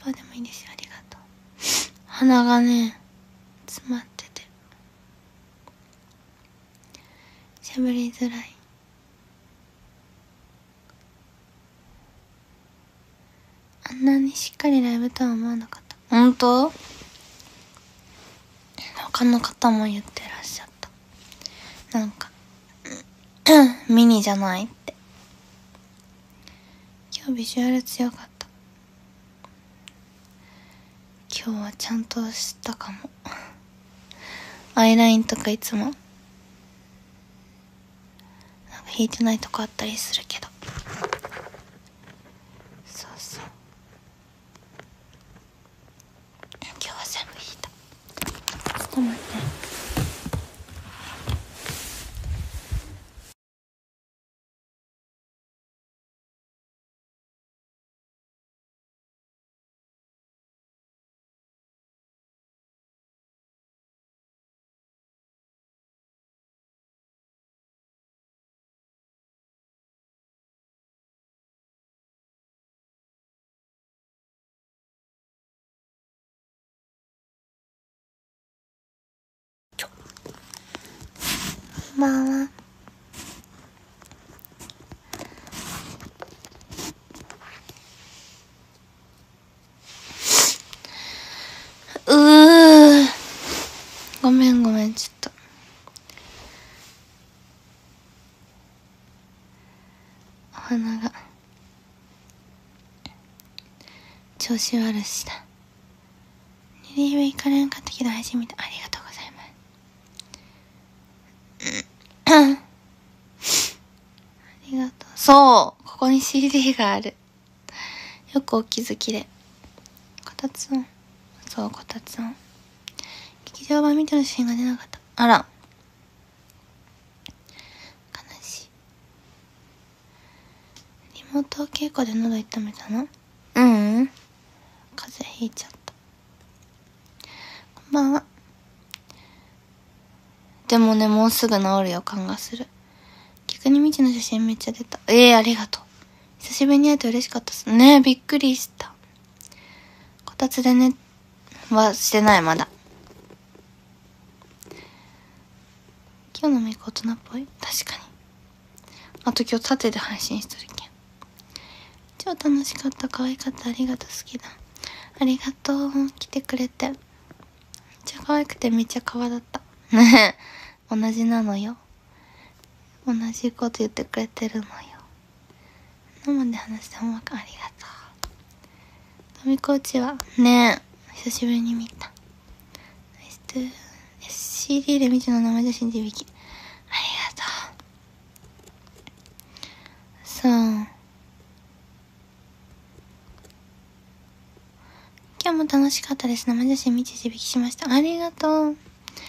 1%でもいいですよ。ありがとう。鼻がね詰まってて喋りづらい。あんなにしっかりライブとは思わなかった。本当？他の方も言ってらっしゃった。なんかミニじゃないって。今日ビジュアル強かった。今日はちゃんとしたかも。アイラインとかいつもなんか引いてないとこあったりするけど、そうそう、今日は全部引いた。ちょっと待って。こんばんは。ごめんちょっとお花が調子悪しだ。リリーベ行かれんかったけど初めて。ありがとうございます。ありがとう。そう、ここに CD がある。よくお気づきで。こたつ音。そう、こたつ音。劇場版見ての写真が出なかった。あら、悲しい。リモート稽古で喉痛めたの？風邪ひいちゃった。こんばんは。でもね、もうすぐ治る予感がする。逆に未知の写真めっちゃ出た。ありがとう。久しぶりに会えて嬉しかったっすね。びっくりした。こたつでねはしてない。まだ。今日のメイク大人っぽい。確かに。あと今日縦で配信しとるけん。超楽しかった。可愛かった。ありがとう。好きだ。ありがとう。来てくれて。めっちゃ可愛くてめっちゃ可愛だった。ねえ。同じなのよ。同じこと言ってくれてるのよ。生で話してもありがとう。トミコーチはねえ、久しぶりに見た。CD で見ての生写真で響き。ありがとう。そう。今日も楽しかったです。生写真見て地引きしました。ありがとう。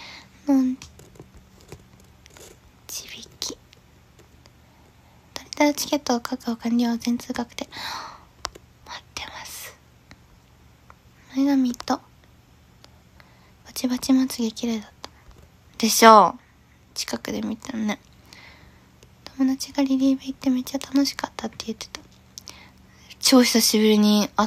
地引き。取れたらチケットを確保完了。全通確定。待ってます。前髪とバチバチまつげ綺麗だった。でしょう。近くで見たね。友達がリリーベ行ってめっちゃ楽しかったって言ってた。超久しぶりに会った。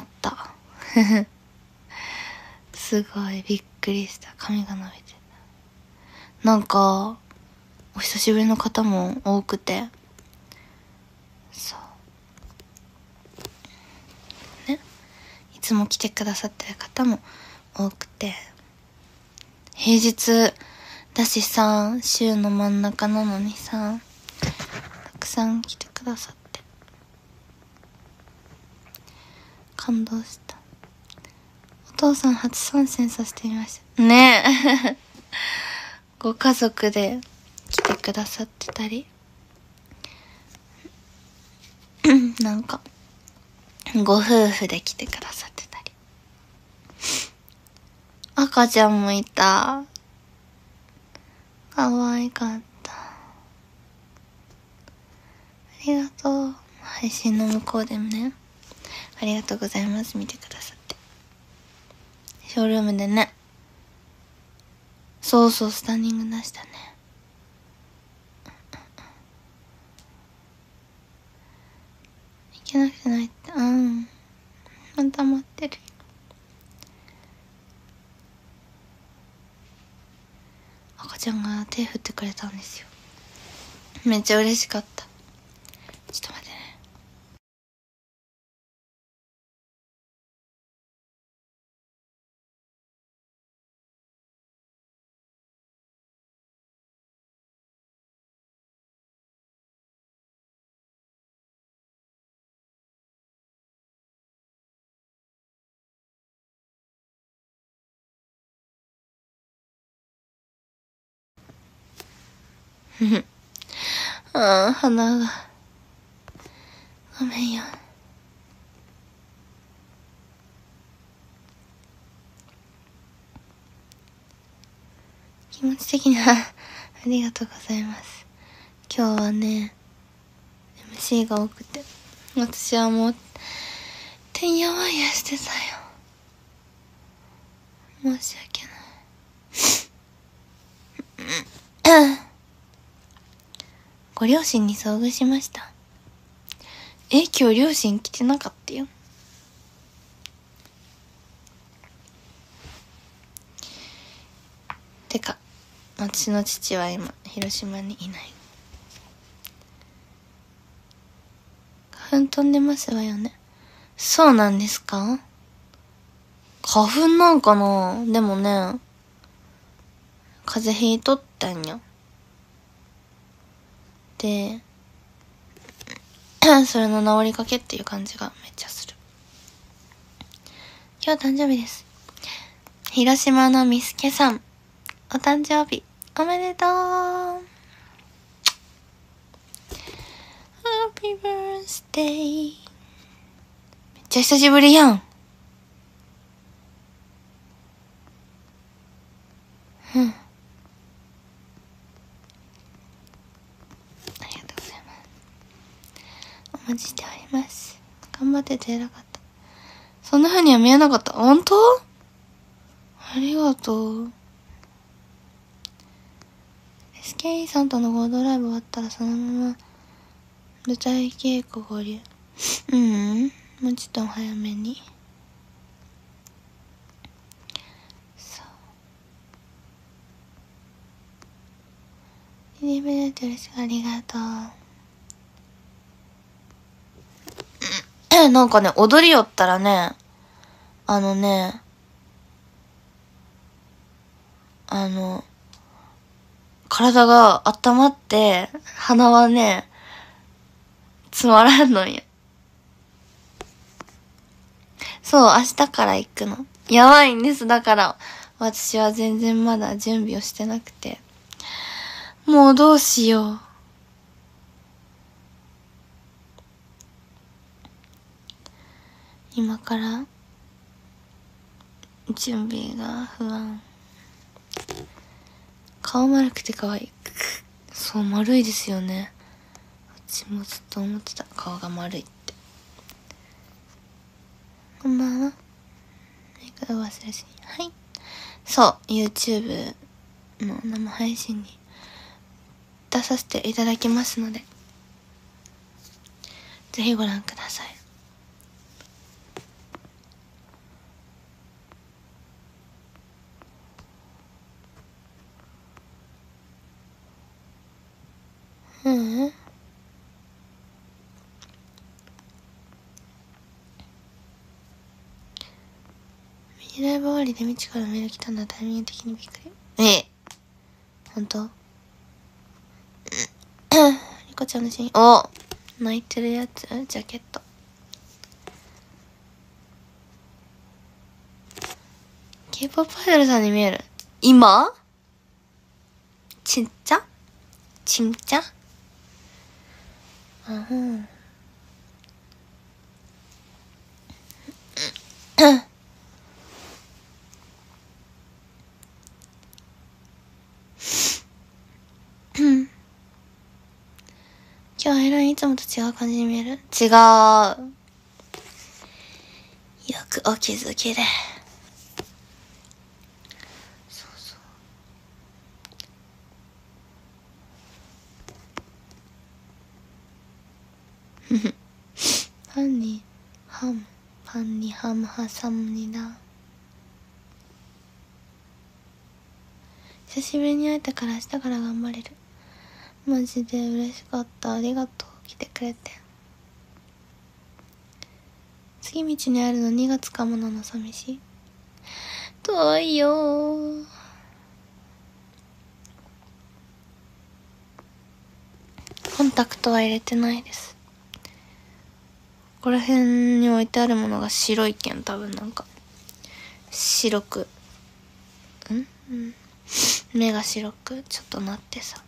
すごいびっくりした。髪が伸びてた。なんかお久しぶりの方も多くて、そうね、いつも来てくださってる方も多くて、平日だしさ、週の真ん中なのにさ、たくさん来てくださって感動した。お父さん初参戦させてみましたねえご家族で来てくださってたりなんかご夫婦で来てくださってたり、赤ちゃんもいた。可愛かった。ありがとう。配信の向こうでもね、ありがとうございます。見てくださって。ショールームでね、そうそう、スタンディング出したね。行けなくてないって。また待ってる。 ちゃんが手振ってくれたんですよ。めっちゃ嬉しかった。ちょっと待ってね。ああ、鼻が。ごめんよ。気持ち的にはありがとうございます。今日はね、MC が多くて、私はもう、てんやわんやしてたよ。申し訳ない。ご両親に遭遇しました。今日両親来てなかったよ。てか、私の父は今、広島にいない。花粉飛んでますわよね。そうなんですか？花粉なんかな？でもね、風邪ひいとったんや。で、それの治りかけっていう感じがめっちゃする。今日誕生日です。広島のみすけさん、お誕生日おめでとう。ハッピーバースデー。めっちゃ久しぶりやん。うん。ありがとうございます。お待ちしております。頑張ってて偉かった。そんな風には見えなかった。本当？ありがとう。SKE さんとの合同ライブ終わったらそのまま舞台稽古合流。もうちょっと早めに。そう。リリーベルト嬉しくありがとう。なんかね、踊りよったらね、体が温まって、鼻はね、つまらんのんや。そう、明日から行くの。やばいんです。だから、私は全然まだ準備をしてなくて。もうどうしよう。今から、準備が不安。顔丸くて可愛い。そう、丸いですよね。私もずっと思ってた。顔が丸いって。こんばんは。メイク忘れずに。はい。そう、YouTube の生配信に出させていただきますので、ぜひご覧ください。ミニライブ終わりで道からメール来たんだ。タイミング的にびっくり。ほんと？リコちゃんのシーン。泣いてるやつジャケット。K-POP アイドルさんに見える。今？ちっちゃ今日アイラインいつもと違う感じに見える？違う。よくお気づきで。そうそう。パンにハム挟むにだ。 久しぶりに会えたから明日から頑張れる。マジで嬉しかった。ありがとう、来てくれて。次道にあるの2月かもなの、寂しい。遠いよー。コンタクトは入れてないです。ここら辺に置いてあるものが白いけん、多分なんか白く目が白くちょっとなってさ、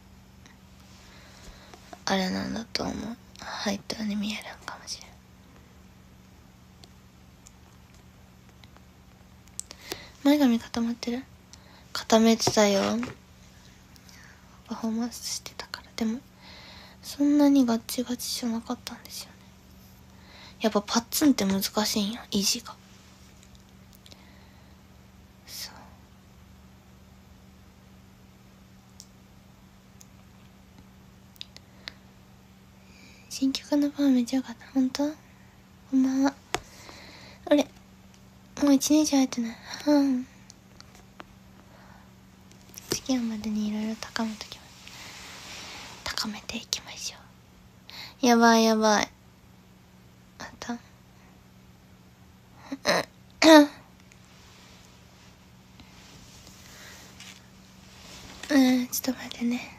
あれなんだと思う。入ったように見えるんかもしれん。前髪固まってる？固めてたよ。パフォーマンスしてたから。でもそんなにガッチガチじゃなかったんですよね。やっぱパッツンって難しいんや、維持が。そう。新曲のパンめっちゃよかった。ほんと？こんばんは。あれ、もう1年以上会えてない。試験までにいろいろ高めていきましょう。やばいやばい。あったちょっと待ってね。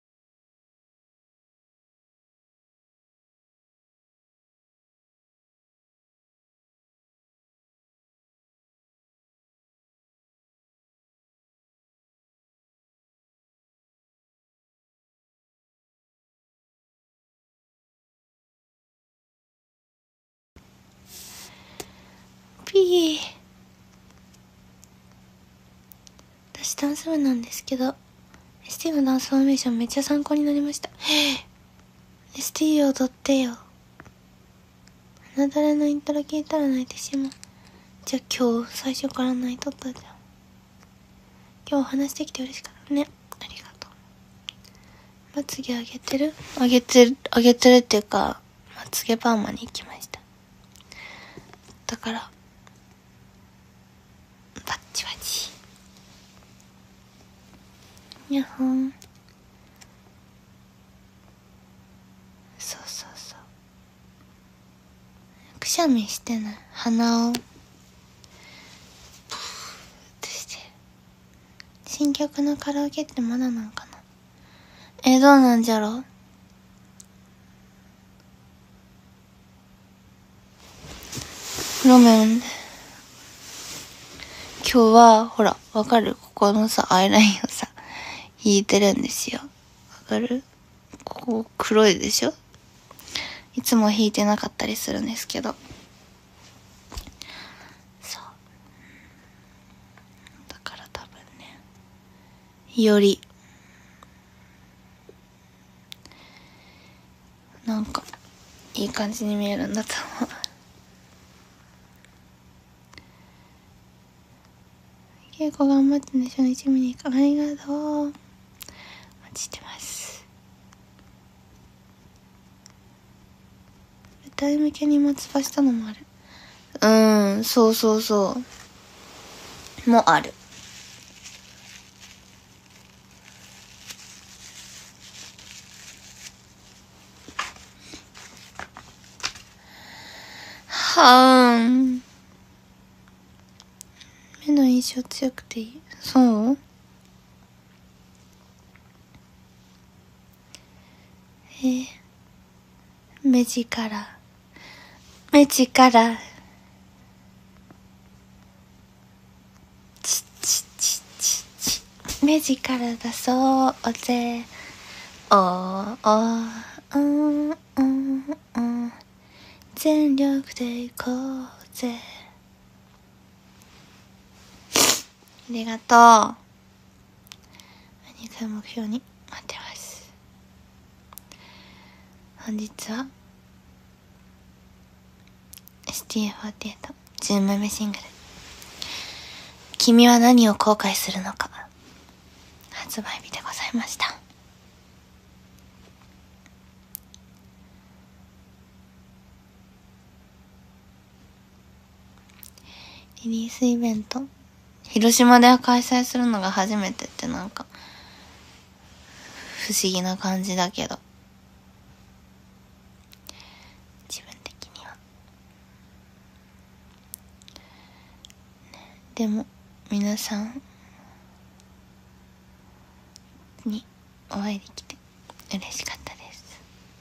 ピー。私ダンス部なんですけど、ST のダンスフォーメーションめっちゃ参考になりました。ST 踊ってよ。花だれのイントロ聞いたら泣いてしまう。じゃあ今日最初から泣いとったじゃん。今日話してきて嬉しかったね。ありがとう。まつげ上げてるっていうか、まつげパーマに行きました。だから、バッチバチ。にゃほん。そうそうそう。くしゃみしてない。鼻をプーってしてる。新曲のカラオケってまだなんかな。どうなんじゃろう。ごめん。今日はほら、わかる？ここのさ、アイラインをさ引いてるんですよ。わかる？ここ黒いでしょ。いつも引いてなかったりするんですけど、そうだから多分ね、よりなんかいい感じに見えるんだと思う。稽古頑張ってね、初日見に行く。ありがとう。お待ちしてます。歌い向けに松葉したのもある。そうそうそうもある。はーん。目の印象強くていい。そう？目力目力出そうぜ。全力でいこうぜ。ありがとう。2回目標に待ってます。本日は STF48 10枚目シングル「君は何を後悔するのか」発売日でございました。リリースイベント広島で開催するのが初めてってなんか不思議な感じだけど、自分的には、ね、でも皆さんにお会いできて嬉しかったです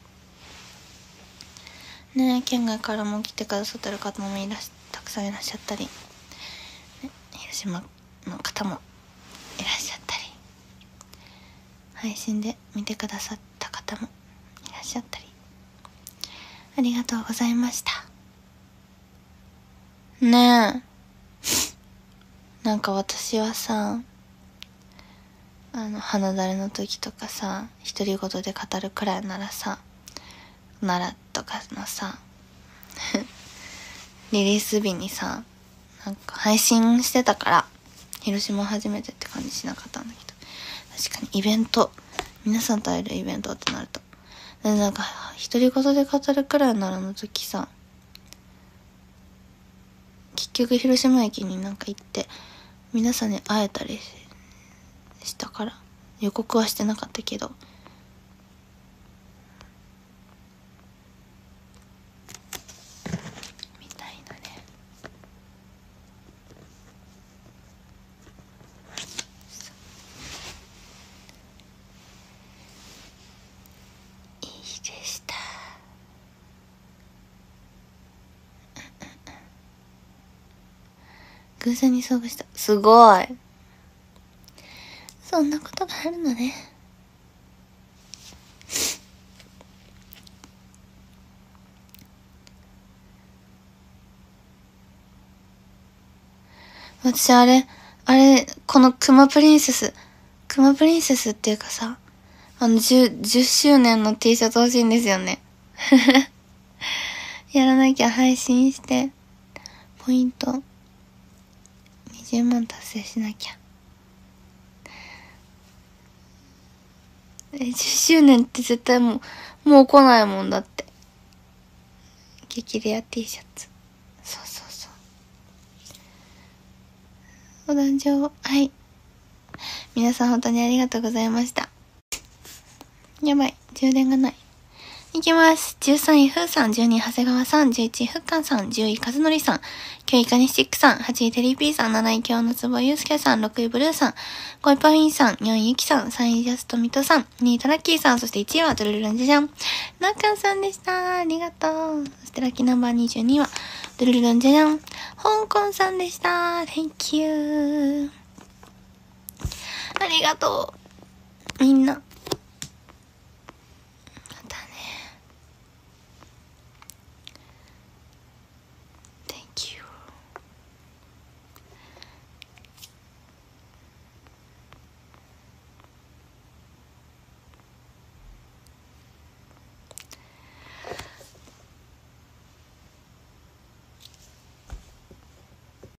ね。県外からも来てくださってる方もたくさんいらっしゃったり、ね、広島の方もいらっしゃったり、配信で見てくださった方もいらっしゃったり、ありがとうございましたね。えなんか私はさ、花だれの時とかさ、独り言で語るくらいならさ、奈良とかのさリリース日にさ、なんか配信してたから広島初めてって感じしなかったんだけど、確かにイベント、皆さんと会えるイベントってなると、なんか独り言で語るくらいならの時さ、結局広島駅になんか行って皆さんに会えたりしたから、予告はしてなかったけど、みたいなね。いい日でした。偶然に遭遇した。すごい。そんなことがあるのね。私このクマプリンセスっていうかさ、10周年の T シャツ欲しいんですよね。やらなきゃ、配信して、ポイント20万達成しなきゃ。10周年って絶対もう来ないもんだって。激レア T シャツ。そうそうそう。お誕生、はい。皆さん本当にありがとうございました。やばい、充電がない。いきます。13位、ふーさん、12位、長谷川さん、11位、ふっかんさん、10位、かずのりさん、9位、かにしっくさん、8位、てりぴーさん、7位、今日のつぼゆうすけさん、6位、ブルーさん、5位、パフィンさん、4位、ゆきさん、3位、ジャストミトさん、2位、トラッキーさん、そして1位は、ドゥルルンジャジャン、なっかんさんでした。ありがとう。そしてラッキーナンバー22は、ドゥルルルンジャジャン、香港さんでした。Thank you。ありがとう。みんな。